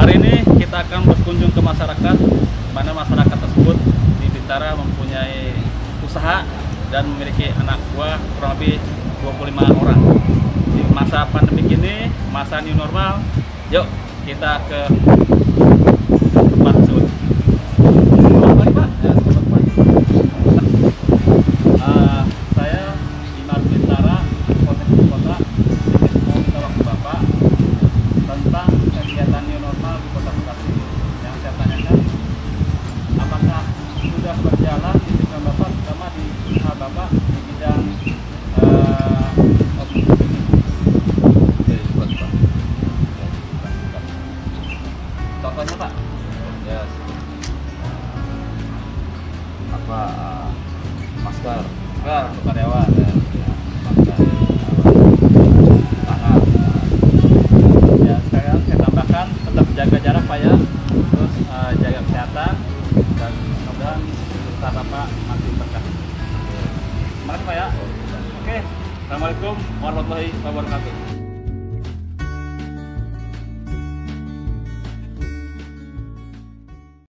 Hari ini kita akan berkunjung ke masyarakat, mana masyarakat tersebut di Bintara mempunyai usaha dan memiliki anak buah kurang lebih 25 orang. Di masa pandemi ini, masa new normal, yuk kita ke tempat tersebut. Selamat Pak. Ya, selamat Pak. Saya Dimas Bintara, Kota Kota, mau minta waktu Bapak tentang kegiatan new normal di Kota Bekasi. Yang saya tanyakan, apakah sudah berjalan di bidang Bapak, terutama di usaha Bapak di bidang contohnya Pak? Ya, apa masker Untuk karyawan. masker tangan. Ya, sekarang saya tambahkan tetap jaga jarak Pak ya, terus jaga kesehatan dan mudah-mudahan usaha Bapak makin berkah. Terima kasih Pak ya. Oke, Assalamualaikum warahmatullahi wabarakatuh.